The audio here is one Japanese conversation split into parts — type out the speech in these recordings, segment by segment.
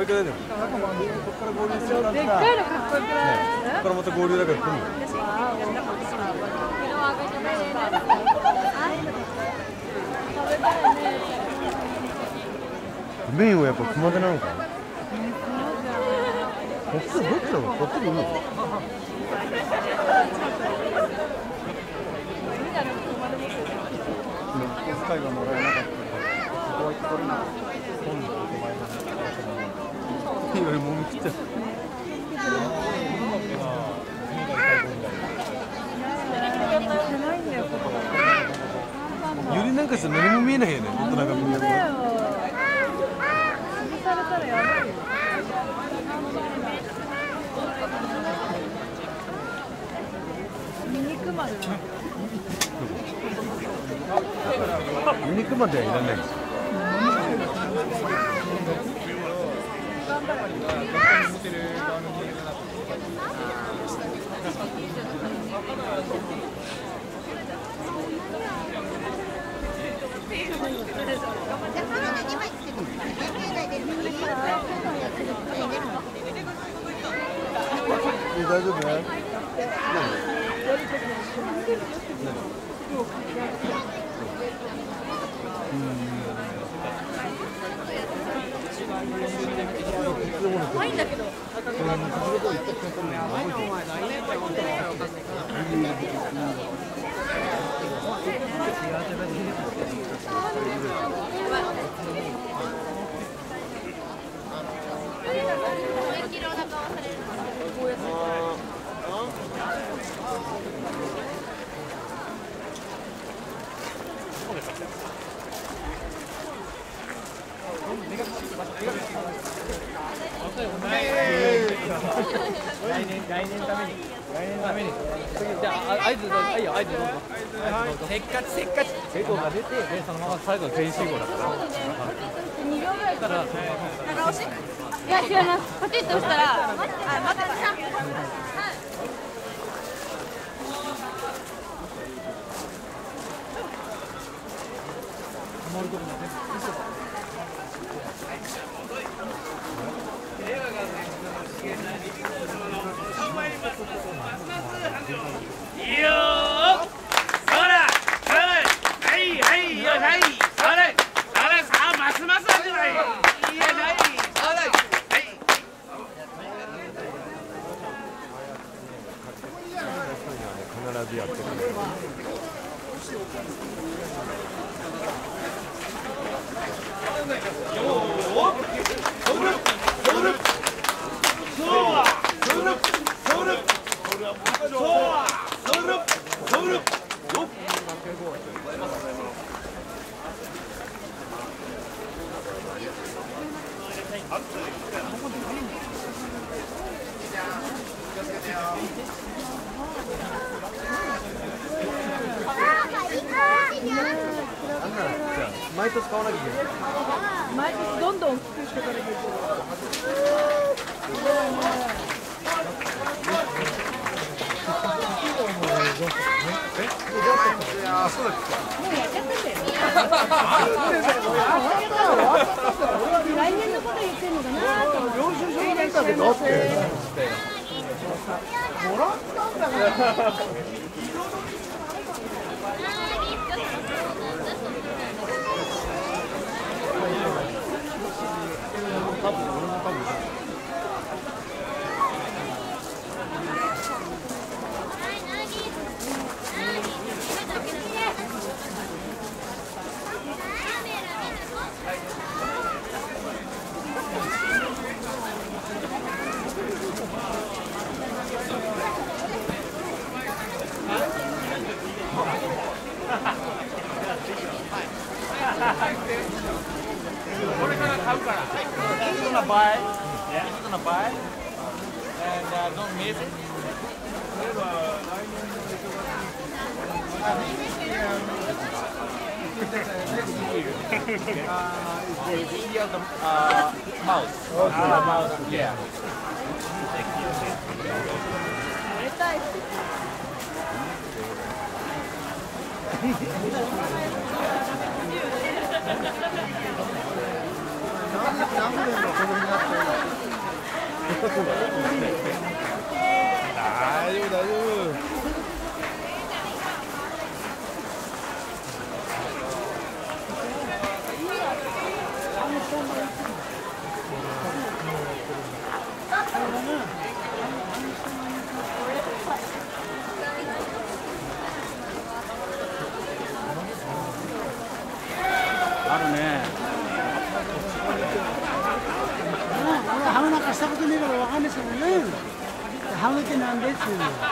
れくらいだよ。ここから合流する感じだ。 でっかいのかっこよくない？ ここからまた合流だから来るの。メインはやっぱ熊手なのかな。こっちどっちなの？こっちでいいの？機会がもらえなかった。ここは取れなかった。今度お前のいや、もう見切っちゃった。ゆりなんかさ、何も見えないよね。大人がみんな。されたらやばいよ。ミニクマでミニクマではいらないです。大丈夫ね。怖いんだけど。来年のために。じゃあ合図どうぞ。せっかち成功が出て、でそのまま最後全員集合だから。2秒ぐらいから長押し。いや違います。パチッと押したら、待ってください。いいよー。そら、はいよ、はい、それ、さあ、ますますじゃない。いいやない、それ、はい。必ずやってくれる。毎年買わなきゃいけない。毎年どんどん大きくしていかなきゃいけない。そうだっけ？もうやっちゃったんだよ。来年のこと言ってんのかなと思って。領収書が出たけどって。もらったんだから。これから買うから。He's gonna buy. Yeah. He's gonna buy. And don't miss it. It's easier the mouse. Mouse. Yeah. 大丈夫大丈夫。 あるね。 ハムなんかしたことねえからわかんないですけどね。ハムってなんですよ。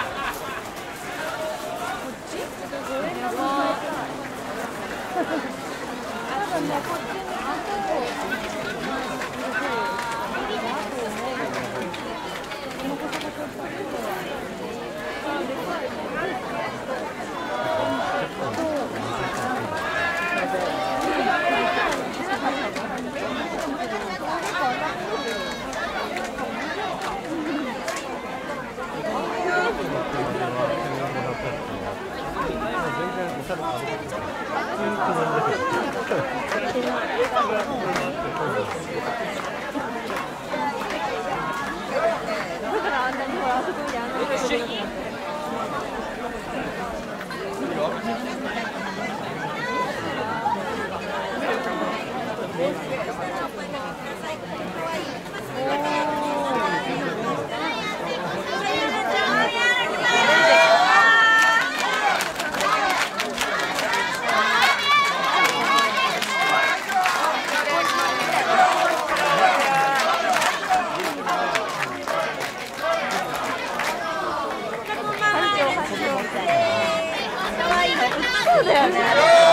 そうだよね。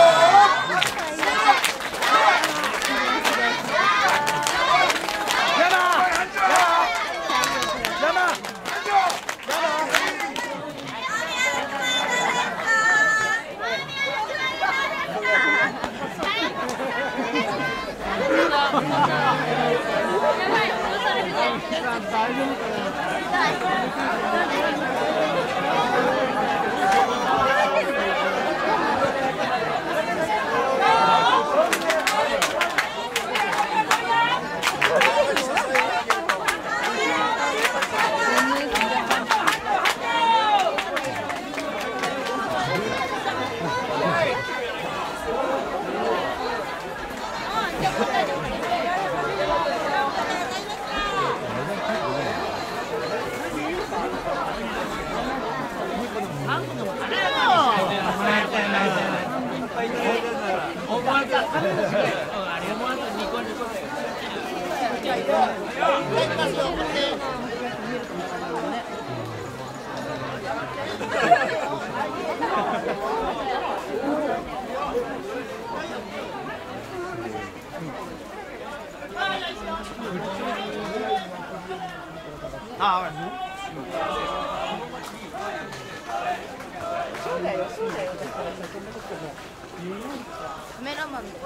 そうだよ、そうだよ。だからそこのとこも。カメラマンで。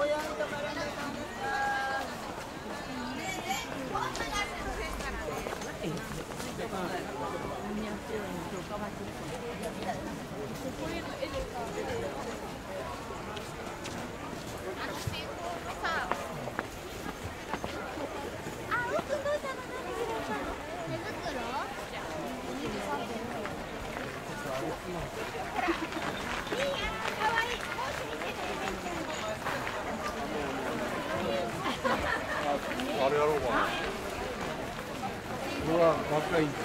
あれやろうかな。うわ、若い。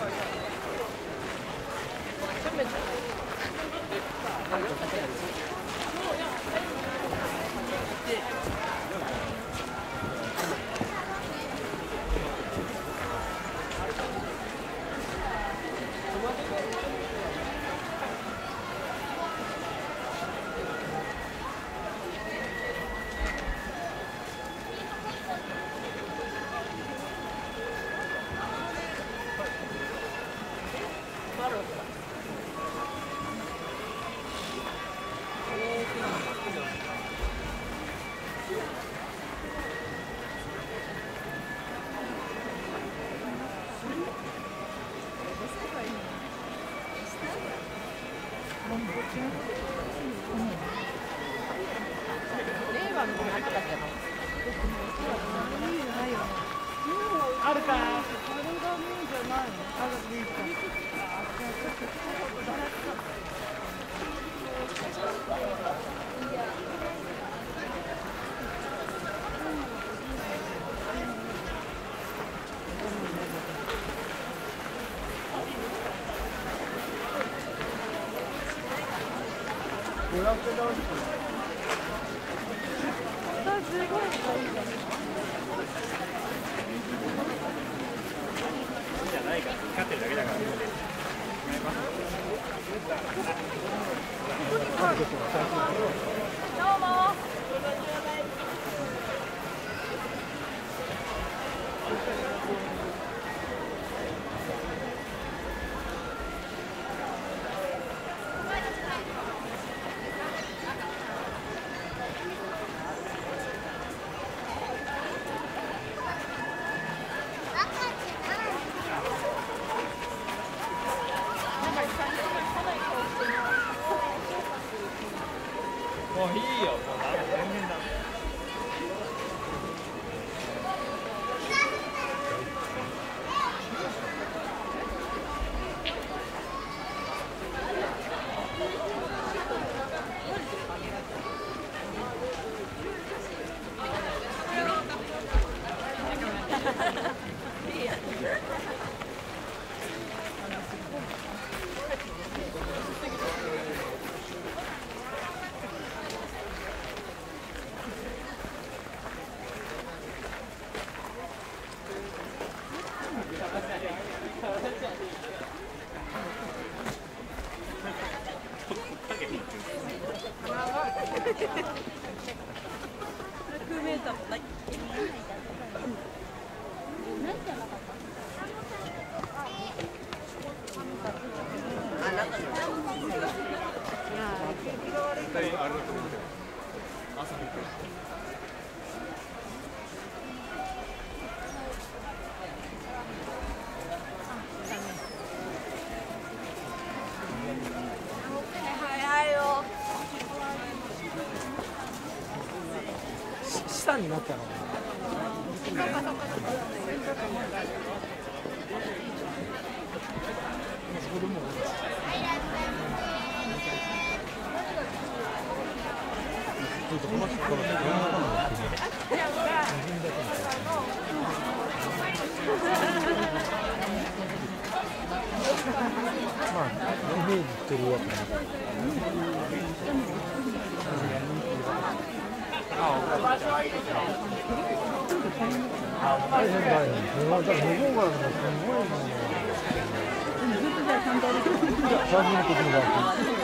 令和のなったけど。 あるか。あれがいいんじゃないの？あるいいか。 もういいよ、もうダメ、全然ダメ。 下になったの。まあ、イメージしてるわけね。大変だよ。向こうからすごいな。写真の時の楽器。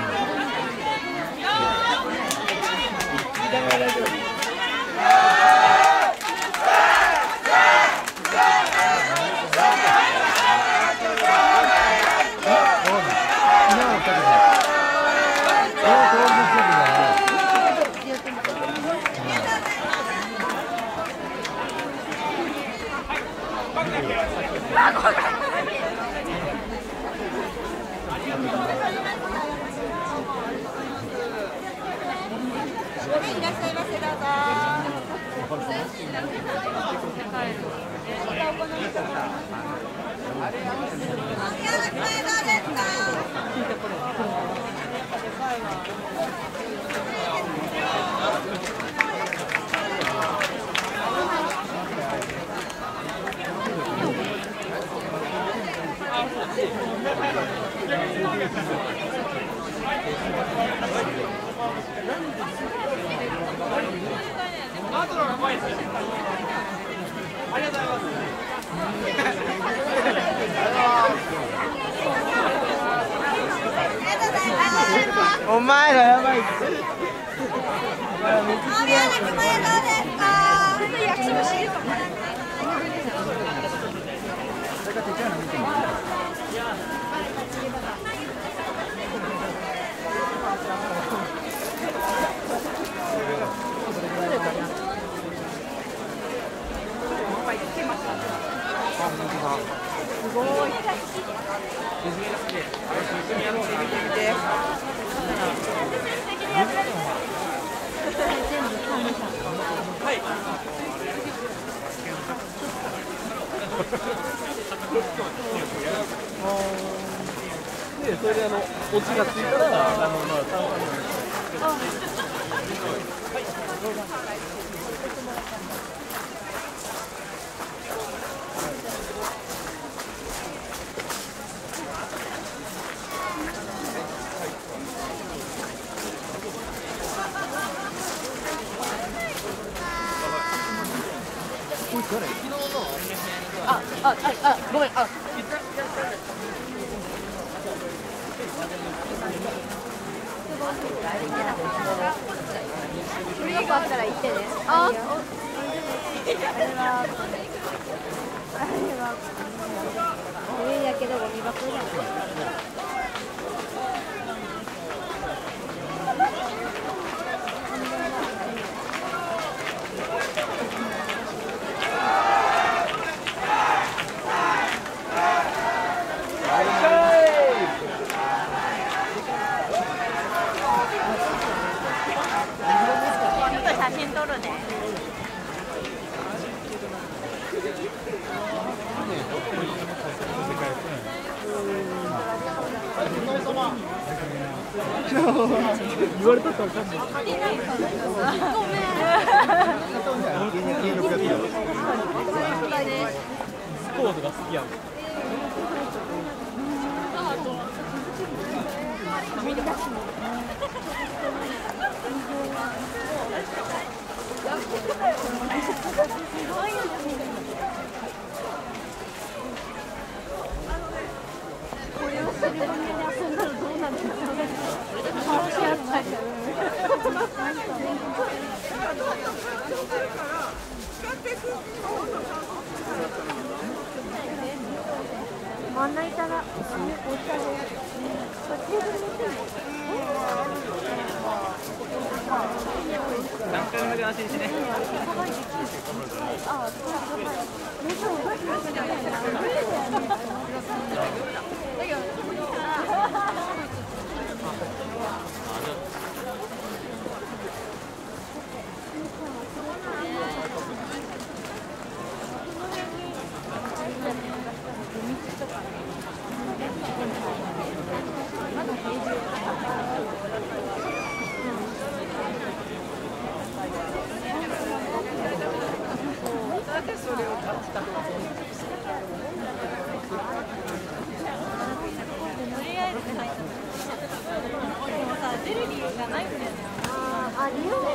お前らやばいって。すごい。はい。 で、それでオチがついたら、まあ、ごめん、 ゴミ箱あったら言ってね。あれはゴミだけどゴミ箱じゃない。写真撮るね。 言われたってわかんない。 ごめん。 スポーツが好きやん。 これをする場面で遊んだらどうなるんだろう。楽しいやつないじゃん。真ん中いたら、おしゃれ。 何回目で安心しね。 あ、理由